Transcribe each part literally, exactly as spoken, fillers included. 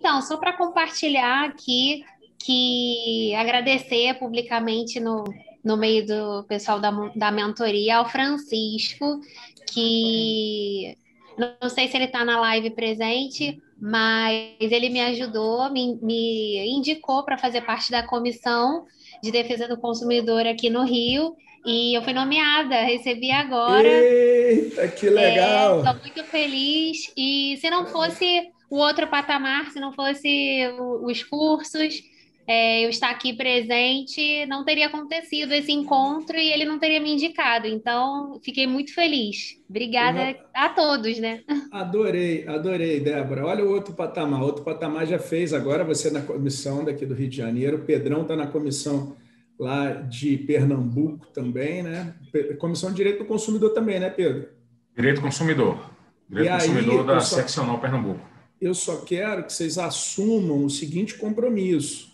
Então, só para compartilhar aqui, que agradecer publicamente no, no meio do pessoal da, da mentoria ao Francisco, que não sei se ele está na live presente, mas ele me ajudou, me, me indicou para fazer parte da comissão de defesa do consumidor aqui no Rio, e eu fui nomeada, recebi agora. Eita, que Estou legal! muito feliz. E se não fosse o outro patamar, se não fosse o- os cursos, é, eu estar aqui presente, não teria acontecido esse encontro e ele não teria me indicado. Então, fiquei muito feliz. Obrigada Porra, a todos, né? adorei, adorei, Débora. Olha o outro patamar. Outro patamar já fez, agora você na comissão daqui do Rio de Janeiro. O Pedrão está na comissão lá de Pernambuco também, né? Pe- Comissão de Direito do Consumidor também, né, Pedro? Direito do consumidor. E Direito do consumidor aí, eu da só, Seccional Pernambuco. eu só quero que vocês assumam o seguinte compromisso.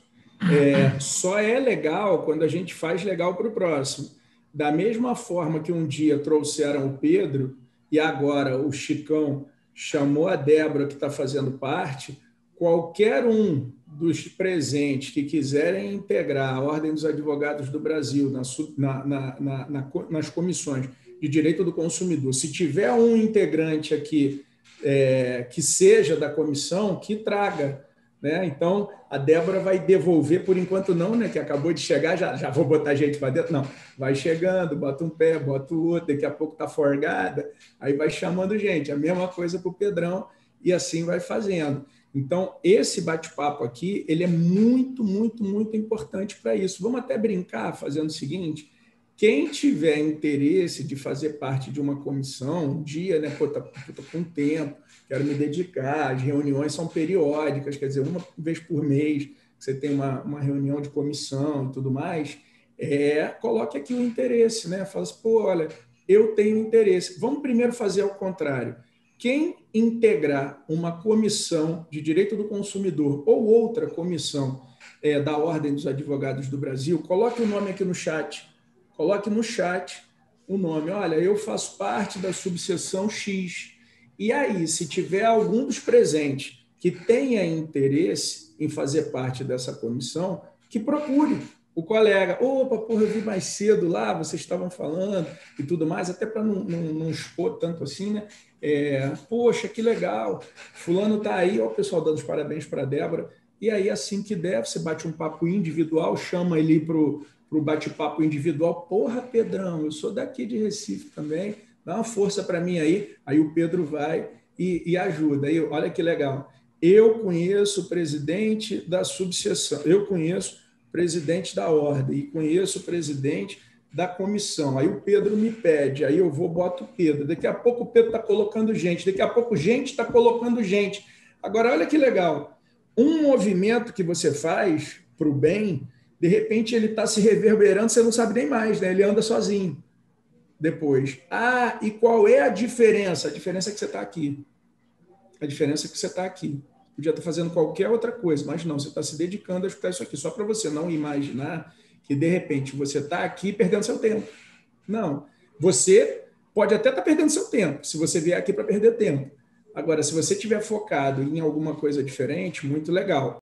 É, só é legal quando a gente faz legal para o próximo. Da mesma forma que um dia trouxeram o Pedro e agora o Chicão chamou a Débora, que está fazendo parte, qualquer um dos presentes que quiserem integrar a Ordem dos Advogados do Brasil na, na, na, na, nas comissões de direito do consumidor, se tiver um integrante aqui é, que seja da comissão, que traga. Né? Então, a Débora vai devolver, por enquanto não, né? Que acabou de chegar, já, já vou botar gente para dentro. Não, vai chegando, bota um pé, bota o outro, daqui a pouco está forgada, aí vai chamando gente. A mesma coisa para o Pedrão, e assim vai fazendo. Então, esse bate-papo aqui, ele é muito, muito, muito importante para isso. Vamos até brincar fazendo o seguinte: quem tiver interesse de fazer parte de uma comissão, um dia, né? Pô, tá, tô com tempo, quero me dedicar, as reuniões são periódicas, quer dizer, uma vez por mês você tem uma, uma reunião de comissão e tudo mais, é, coloque aqui o interesse, né? Fala assim, pô, olha, eu tenho interesse. Vamos primeiro fazer ao contrário. Quem integrar uma comissão de direito do consumidor ou outra comissão é, da Ordem dos Advogados do Brasil, coloque o nome aqui no chat. Coloque no chat o nome. Olha, eu faço parte da subseção X. E aí, se tiver algum dos presentes que tenha interesse em fazer parte dessa comissão, que procure o colega. Opa, porra, eu vi mais cedo lá, vocês estavam falando e tudo mais, até para não, não, não expor tanto assim, né? É, poxa, que legal. Fulano está aí, ó, o pessoal dando os parabéns para a Débora. E aí, assim que der, você bate um papo individual, chama ele para o bate-papo individual. Porra, Pedrão, eu sou daqui de Recife também, dá uma força para mim aí. Aí o Pedro vai e, e ajuda. Aí, olha que legal. Eu conheço o presidente da subseção, eu conheço o presidente da ordem e conheço o presidente da comissão. Aí o Pedro me pede, aí eu vou, boto o Pedro. Daqui a pouco o Pedro está colocando gente, daqui a pouco gente está colocando gente. Agora, olha que legal. Um movimento que você faz para o bem, de repente ele está se reverberando, você não sabe nem mais, né? Ele anda sozinho depois. Ah, e qual é a diferença? A diferença é que você está aqui. A diferença é que você está aqui. Podia estar fazendo qualquer outra coisa, mas não, você está se dedicando a escutar isso aqui, só para você não imaginar que, de repente, você está aqui perdendo seu tempo. Não. Você pode até estar perdendo seu tempo, se você vier aqui para perder tempo. Agora, se você estiver focado em alguma coisa diferente, muito legal.